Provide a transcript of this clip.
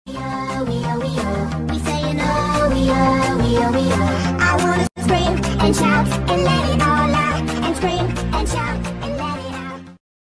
I wanna scream and shout and let it out.